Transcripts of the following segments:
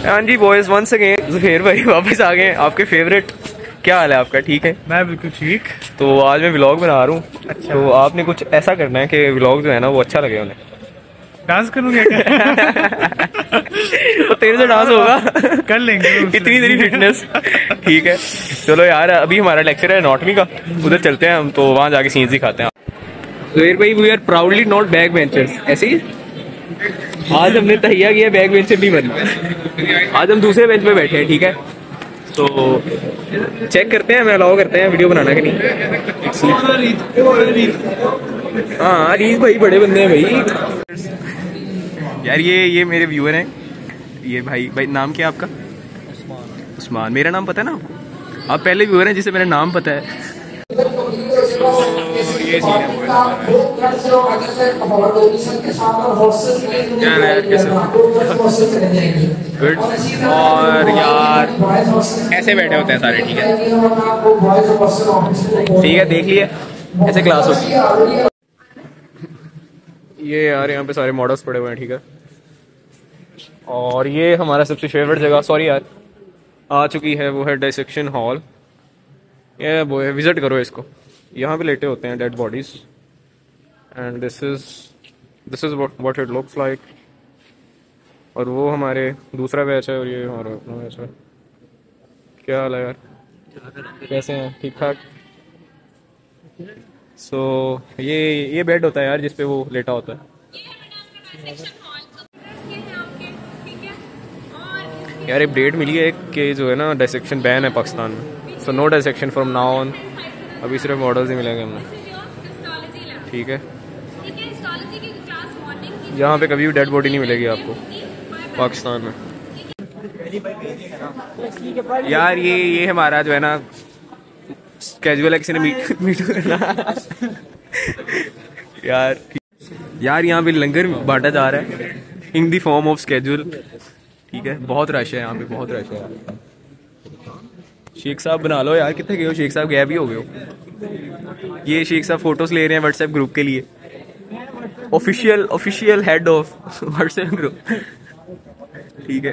हाँ जी boys, once again Zuhair भाई वापस आ गए। आपके फेवरेट, क्या हाल है आपका? ठीक है, मैं बिल्कुल ठीक। तो आज मैं व्लॉग बना रहा हूँ। अच्छा। तो आपने कुछ ऐसा करना है कि व्लॉग जो है ना वो अच्छा लगे उन्हें। डांस करूँगा तो तेरे से डांस होगा, कर लेंगे इतनी तेरी फिटनेस। ठीक है चलो यार, अभी हमारा लेक्चर है एनाटॉमी का, उधर चलते हैं हम, तो वहाँ जाके सीन्स दिखाते हैं। ज़ुहैर भाई, we are proudly not back benchers. ऐसे ही आज हमने तहिया किया बैक बेंचर नहीं बन, आज हम दूसरे बेंच पे बैठे हैं। ठीक है, तो चेक करते हैं, हमें अलाउ करते हैं वीडियो बनाना कि नहीं। हाँ रीत भाई बड़े बंदे हैं भाई यार। ये मेरे व्यूअर हैं। ये भाई नाम क्या है आपका? उस्मान। मेरा नाम पता है ना आपको? आप पहले व्यूअर हैं जिसे मेरा नाम पता है। ये सीन है गुड। और यार ऐसे बैठे होते हैं सारे। ठीक है ठीक है, देख लिए ऐसे क्लास होती है। ये यार यहाँ पे सारे मॉडल्स पड़े हुए हैं। ठीक है, और ये हमारा सबसे फेवरेट जगह, सॉरी यार, आ चुकी है, वो है डाइसेक्शन हॉल। ये वो है, विजिट करो इसको। यहाँ पे लेटे होते हैं dead bodies, and this is what it looks like. और वो हमारे दूसरा बैच है और ये हमारा अपना बैच है। क्या हाल है यार, कैसे हैं? ठीक ठाक। सो ये बेड होता है यार जिसपे वो लेटा होता है। यार अपडेट मिली है कि जो है ना डाइसेक्शन बैन है पाकिस्तान में। So no dissection from now on. अभी सिर्फ मॉडल्स ही मिलेंगे हमें। ठीक है, यहाँ पे कभी भी डेड बॉडी नहीं मिलेगी आपको पाकिस्तान में। यार ये हमारा जो है ना कैजुअल है, किसी ने मीट करना यार यहाँ पे लंगर बांटा जा रहा है in the form of schedule. ठीक है, बहुत रश है यहाँ पे, बहुत रश है यार। शेख साहब बना लो यार, कितने गए हो शेख साहब? गैप ही हो गए हो। ये शेख साहब फोटोज ले रहे हैं व्हाट्सएप ग्रुप के लिए। Official head of WhatsApp group. ठीक है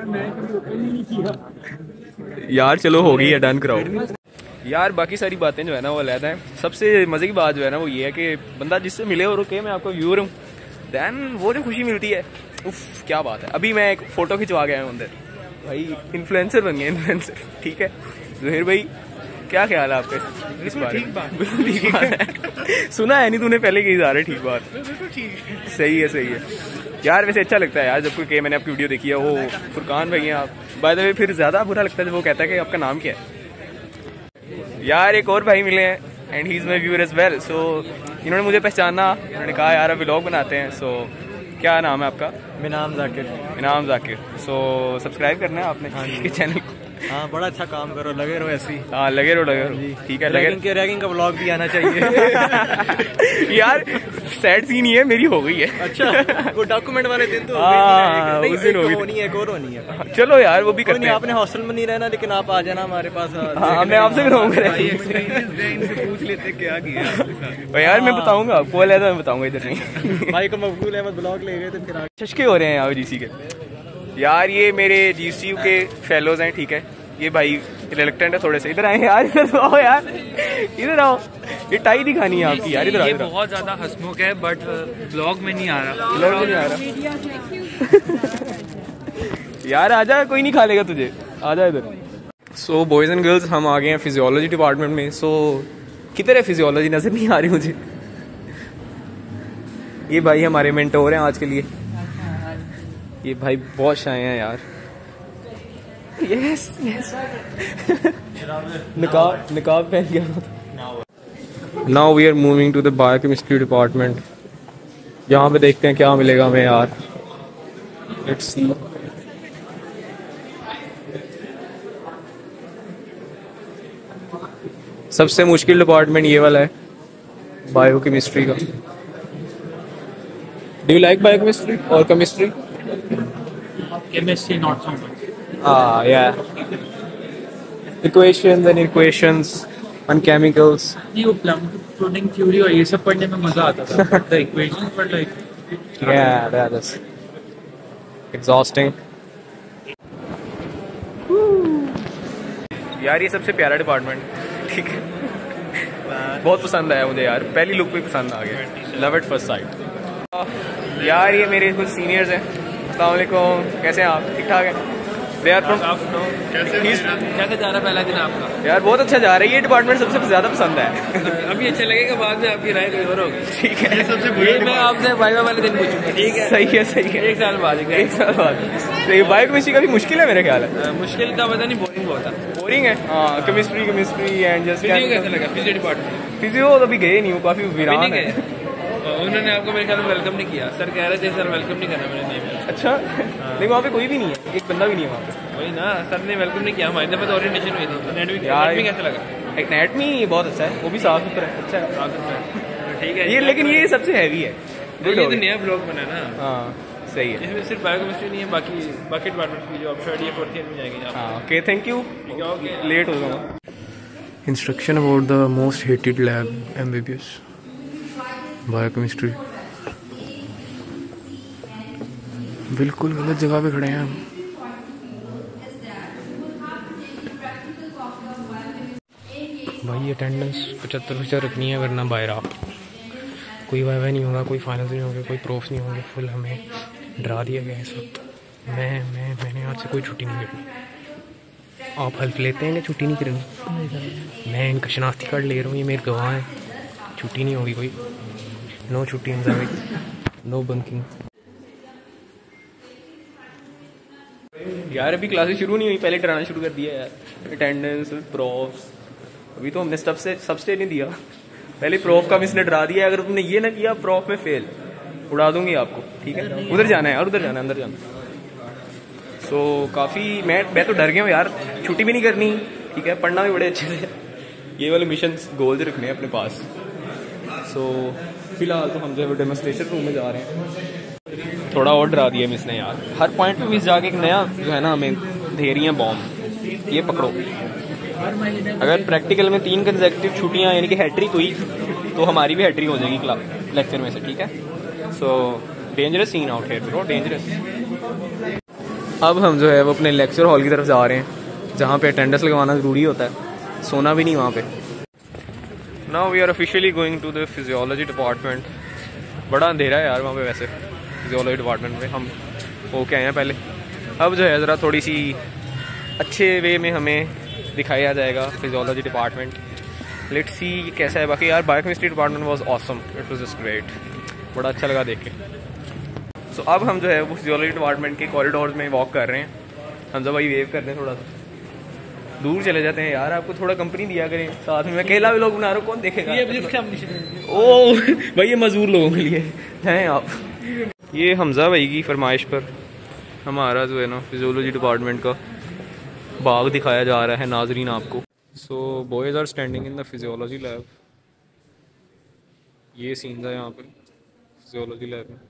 यार, चलो हो गई है, डन कराओ यार। बाकी सारी बातें जो है ना वो अलग है। सबसे मजे की बात जो है ना वो ये है कि बंदा जिससे मिले और ओके मैं आपका व्यूअर हूँ, देन वो जो खुशी मिलती है, उफ क्या बात है। अभी मैं एक फोटो खिंचवा गया हूँ अंदर, भाई इन्फ्लुएंसर बन गया, इन्फ्लुएंसर। ठीक है ज़ुहैर भाई, क्या ख्याल है आपका इस बारे में? बिल्कुल ठीक बात है। सुना है नहीं तूने पहले कहीं जा रहे? ठीक बात, सही है सही है यार। वैसे अच्छा लगता है यार जब कोई कहे मैंने आपकी वीडियो देखी है। वो फुरकान भाई हैं आप, बाय द वे। फिर ज्यादा बुरा लगता है जब वो कहता है कि आपका नाम क्या है। यार एक और भाई मिले हैं and he is my viewer as well. So इन्होंने मुझे पहचाना, इन्होंने कहा यार अब व्लॉग बनाते हैं। सो क्या नाम है आपका? इनाम जाकिर। इनाम जाकिर। सो सब्सक्राइब करना है आपने इसके चैनल को। हाँ, बड़ा अच्छा काम करो, लगे रहो ऐसे ही। हाँ लगे रहो। ठीक है, रैगिंग का व्लॉग भी आना चाहिए। यार सैड सीन ही है, मेरी हो गई है। अच्छा, वो डॉक्यूमेंट वाले दिन तो उस दिन होनी है। चलो यार वो भी करते हैं। आपने हॉस्टल में नहीं रहना, लेकिन आप आ जाना हमारे पास। हाँ मैं आपसे कराऊंगा, पूछ लेते क्या किया यार। मैं बताऊंगा आपको, अलग मैं बताऊंगा, इधर नहीं। भाई को मकबूल अहमद ब्लॉग ले गए थे, फिर चश्के हो रहे हैं यहाँ जीसी के। यार ये मेरे जीसीयू के फेलोज हैं। ठीक है, ये भाई रिलेक्टेंट है थोड़े से। इधर आए यार, इधर आओ यार, इधर आओ। ये टाई दिखानी है आपकी यार, इधर। ये बहुत ज्यादा हंसमुख है बट ब्लॉग में नहीं आ रहा, ब्लॉग में नहीं आ रहा। यार आजा, कोई नहीं खा लेगा तुझे, आजा इधर। सो बॉयज एंड गर्ल्स, हम आ गए हैं फिजियोलॉजी डिपार्टमेंट में। सो किधर है फिजियोलॉजी? नजर नहीं आ रही मुझे। ये भाई हमारे मेंटोर हैं आज के लिए। ये भाई बहुत शाय हैं यार। यस निकाब पहन गया। Now we are moving to the biochemistry department. यहाँ पे देखते हैं क्या मिलेगा हमें यार। Let's see. सबसे मुश्किल डिपार्टमेंट ये वाला है, बायोकेमिस्ट्री का। डू यू लाइक बायोकेमिस्ट्री और chemistry? Chemistry not so much. Yeah. Equations and equations and chemicals. नहीं, वो प्लम्बिंग थ्योरी और ये सब पढ़ने में मजा आता था। The equations were like yeah, that is exhausting. यार ये सबसे प्यारा डिपार्टमेंट, ठीक है, बहुत पसंद आया मुझे यार, पहली लुक पे पसंद आ गया, लव एट फर्स्ट साइट। यार ये मेरे कुछ सीनियर्स हैं, अस्सलाम वालेकुम, कैसे हैं आप? ठीक ठाक हैं? दे आर फ्रॉम कैसे जा रहा है पहला दिन आपका? यार बहुत अच्छा जा रहा है, ये डिपार्टमेंट सबसे ज़्यादा पसंद है। अभी अच्छा लगेगा, बाद में आपकी राय कोई और होगी। ठीक है, सबसे बुरी मैं आपसे वाइवा वाले दिन पूछूंगा, ठीक है? सही है, सही है। 1 साल बाद। एक साल बाद। तो ये बायोकेमिस्ट्री का भी मुश्किल है मेरा ख्याल है। मुश्किल का पता नहीं, बोरिंग बहुत है। बोरिंग है, हाँ। केमिस्ट्री एंड जस्ट फिजियो कैसा लगा? फिजियो डिपार्टमेंट फिजियो तो अभी गए नहीं हूँ, काफ़ी वीरान है। उन्होंने आपको मेरे ख्याल में वेलकम नहीं किया। सर कह रहे थे सर वेलकम नहीं करना मैंने, नहीं। अच्छा, नहीं वहाँ पे कोई भी नहीं है, एक बंदा भी नहीं है वहाँ पे। वही ना, सर ने वेलकम नहीं किया। हमारी दफा तो ओरिएंटेशन हुई थी। एनेटॉमी कैसा लगा? एनेटॉमी बहुत अच्छा है, वो भी साफ सुथरा है, अच्छा है। ठीक है ये लेकिन ये सबसे हैवी है। ये तो नया ब्लॉग बना ना। हाँ सही है। इसमें सिर्फ बायोकेमिस्ट्री नहीं है, बाकी डिपार्टमेंट की जो आप शायद ये 4th ईयर में जाएंगे। हाँ okay, thank you, okay late हो जाऊँगा। Instruction about the most hated lab MBBS biochemistry. बिल्कुल गलत जगह पे खड़े हैं हम। भाई अटेंडेंस 75% रखनी है, वरना बाहर आप। कोई वाइवा नहीं होगा, कोई फाइनल्स नहीं होंगे, कोई प्रूफ्स नहीं होंगे। फुल हमें डरा दिया गया है इस वक्त। मैंने आज से कोई छुट्टी नहीं करनी। आप हेल्प लेते हैं कि छुट्टी नहीं करनी? मैं इनका शनाख्ती कार्ड ले रहा हूँ, ये मेरे गवाह हैं। छुट्टी नहीं होगी कोई, नो छुट्टी, नो बंकिंग। यार अभी क्लासेस शुरू नहीं हुई, पहले डराना शुरू कर दिया यार। अटेंडेंस, प्रॉफ्स, अभी तो हमने सबसे नहीं दिया, पहले प्रॉफ का मिसने डरा दिया। अगर तुमने ये ना किया प्रॉफ में फेल, उड़ा दूंगी आपको, ठीक है? उधर जाना है और उधर जाना है, अंदर जाना। सो काफ़ी मैं तो डर गया हूँ यार, छुट्टी भी नहीं करनी, ठीक है? पढ़ना भी बड़े अच्छे से, ये वाले मिशन गोल्स रखने हैं अपने पास। सो फिलहाल तो हम जो है डेमोन्स्ट्रेशन रूम में जा रहे हैं। थोड़ा और डरा दिया मिस ने यार, हर पॉइंट पे मिस जाके एक नया जो है ना हमें दे रही हैं बॉम्ब, ये पकड़ो। अगर प्रैक्टिकल में 3 कंसेक्यूटिव छुट्टियाँ यानी कि हैट्रिक हुई तो हमारी भी हैट्रिक हो जाएगी लेक्चर में से, ठीक है? So dangerous scene out here bro, dangerous. अब हम जो है वो अपने लेक्चर हॉल की तरफ जा रहे हैं, जहाँ पे अटेंडेंस लगवाना ज़रूरी होता है, सोना भी नहीं वहाँ पे। Now we are officially going to the physiology department. बड़ा अंधेरा है यार वहाँ पे वैसे, फिजियोलॉजी डिपार्टमेंट में हम होके आए हैं पहले। अब जो है ज़रा थोड़ी सी अच्छे वे में हमें दिखाया जाएगा फिजियोलॉजी डिपार्टमेंट। लेट्स सी कैसा है। बाकी यार biochemistry department was awesome, it was just great, बड़ा अच्छा लगा देख के। सो अब हम जो है वो फिजियोलॉजी डिपार्टमेंट के कॉरिडोर्स में वॉक कर रहे हैं। हम जब भाई वेव करते हैं, थोड़ा सा दूर चले जाते हैं यार, आपको थोड़ा कंपनी दिया करें साथ में। मैं अकेला भी लोग बना रहा हूँ, कौन देखेगा? ओह भाई ये मजदूर लोगों के लिए हैं आप। ये हमजा भाई की फरमाइश पर हमारा जो है ना फिजियोलॉजी डिपार्टमेंट का बाग दिखाया जा रहा है नाजरीन आपको। So boys are standing in the physiology lab. ये सीन है यहाँ पे फिजियोलॉजी लैब में।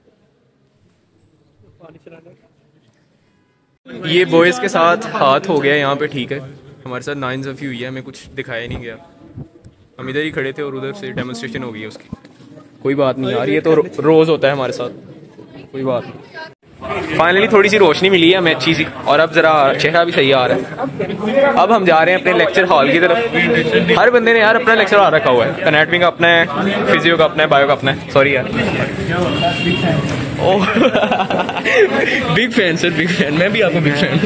ये बॉयज़ के साथ हाथ हो गया यहाँ पे, ठीक है? हमारे साथ नाइंसाफ़ी हुई है, हमें कुछ दिखाया नहीं गया, हम इधर ही खड़े थे और उधर से डेमोन्स्ट्रेशन हो गई है उसकी। कोई बात नहीं यार, ये तो रोज़ होता है हमारे साथ, कोई बात नहीं। फाइनली थोड़ी सी रोशनी मिली है हमें अच्छी सी, और अब ज़रा चेहरा भी सही आ रहा है। अब हम जा रहे हैं अपने लेक्चर हॉल की तरफ। हर बंदे ने यार अपना लेक्चर हॉल रखा हुआ है, एनाटॉमी का अपना है, फिजियो का अपना है, बायो का अपना है। सॉरी यार, oh big fan sir, big fan. मैं भी आपको बिग फैन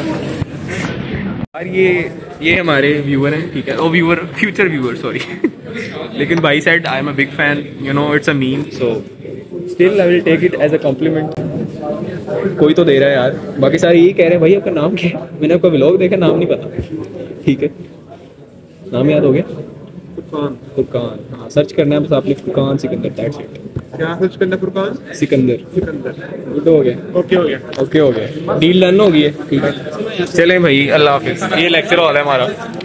यार। ये हमारे व्यूअर हैं, ठीक है? Oh viewer, future viewer, sorry. लेकिन भाई said I am a big fan, you know it's a meme, so still I will take it as a compliment. कोई तो दे रहा है यार, बाकी सारे यही कह रहे हैं भाई आपका नाम क्या है? मैंने आपका व्लॉग देखा, नाम नहीं पता, ठीक है? नाम याद हो गया? फुरकान। हाँ, सर्च करना है बस आपने, फुरकान सिकंदर, दैट्स इट। क्या सर्च करना? फुरकान सिकंदर। गुड हो गया, ओके हो गया, ओके हो गया, डील डन हो गई है, ठीक है? चलें भाई, अल्लाह हाफिज़। ये लेक्चर हॉल है हमारा।